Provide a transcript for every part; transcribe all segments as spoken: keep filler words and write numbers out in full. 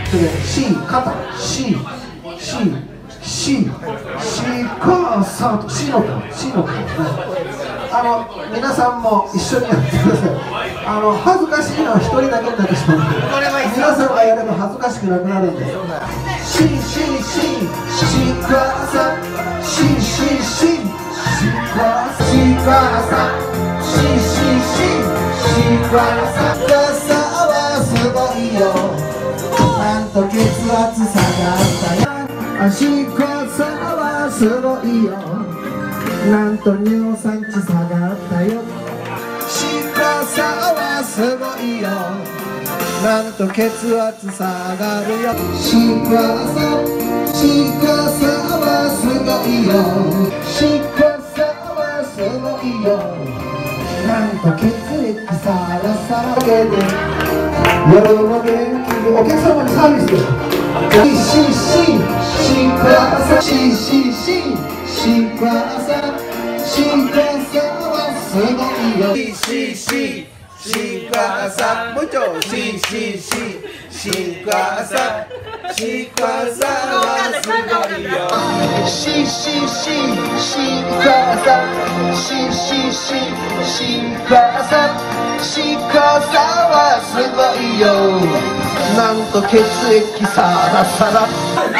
それで C 肩 C C C C カーサーと C の音 C の音ですね。あの皆さんも一緒にやってください。あの恥ずかしいのは一人だけになってしまうので、皆さんがやれば恥ずかしくなくなるんで。C C C C カーサ C C C C カーサ C カーサ C C C C カーサ傘はすごいよ。なんと血圧下がったよ。足傘はすごいよ。なんと尿酸値下がったよ。足傘はすごいよ。なんと血圧下がるよ。足傘足傘はすごいよ。足傘はすごいよ。なんと血液サラサラで夜も元気にお客様にサービスよ。シシシシカサシシシシカサシカサはすごいよ。シシシシカサもうちょいシシシシカサシカサはすごいよ。シシシシカサシシシシカサシカサはすごいよ。なんと血液サラサラ。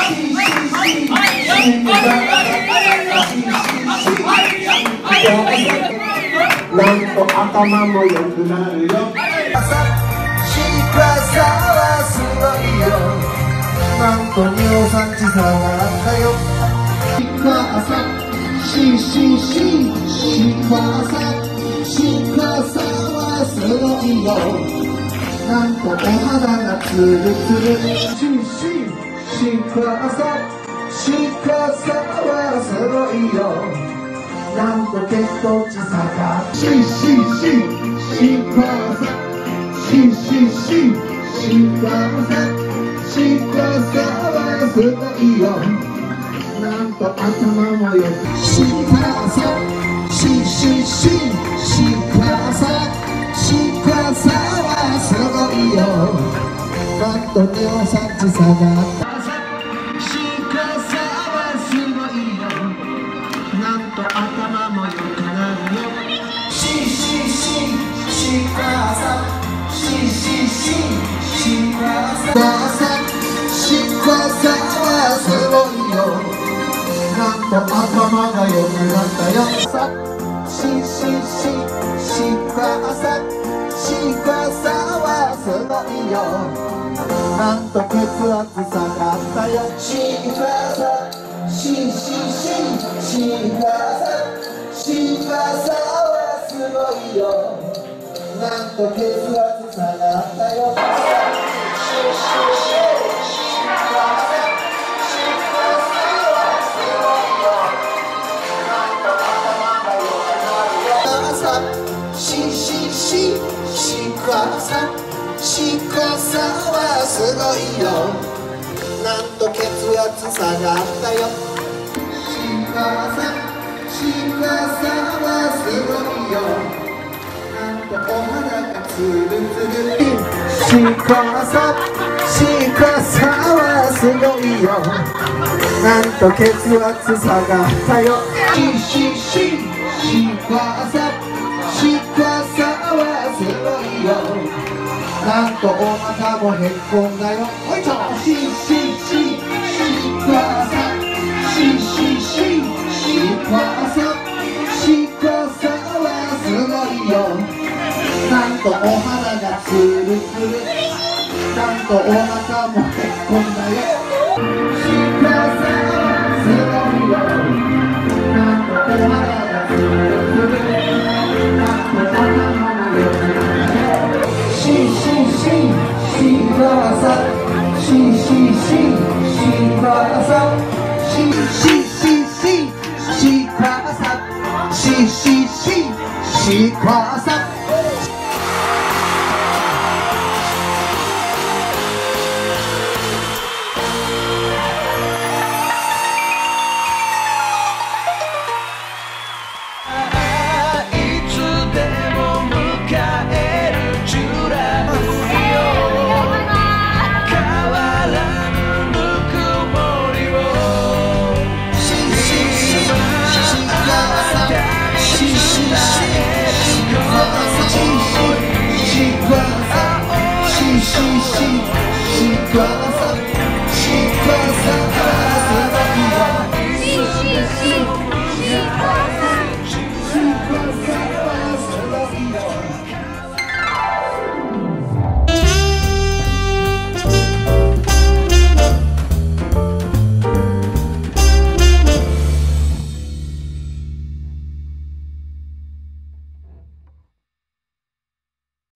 なんと頭も良くなるよ。シカサはすごいよ。なんと尿酸値下がったよ。シカサシシシシカサシカサはすごいよ。なんとお肌がツルツル。シシシカサシカサはすごいよ。なんと血糖値下がる。シシシシカサシシシシカサシカサはすごいよ。なんと頭もよく。シカサシシシシカサシカサはすごいよ。なんと尿酸値下がった。シカサはすごいよ。なんと頭も良くなるよ。シシシシカサシシシシカサシカサはすごいよ。なんと頭が良くなったよ。シシシシカサシカサはすごいよ。なんと血圧下がったよ。シカサシシシシカサシカサはすごいよ。なんと血圧下がったよ。シシシシカサシカサはすごいよ。なんと頭が良くなるよ。シシシシカサシカサはすごいよ。なんと血圧下がったよ。シカサシカサはすごいよ。なんとお肌がツルツル。シカサシカサはすごいよ。なんと血圧下がったよ。シシシシカサシカサはすごいよ。なんとお腹もへっこんだよ。おいちょ。シシシシカサシシシシカサシカサはすごいよ。なんとお肌がツルツル。なんとお腹もへっこんだよ。シカサはすごいよ。なんとお肌がツルツル。なんと頭も良くなるよ。シシシシカサシシシシカサシシシシシカサシシシシカサ。 変わらか